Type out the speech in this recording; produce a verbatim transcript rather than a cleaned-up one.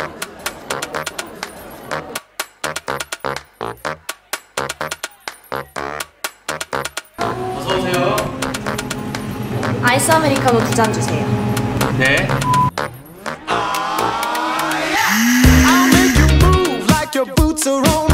어서오세요. 아이스 아메리카노 두 잔 주세요. 네. I'll make you move like your boots are on.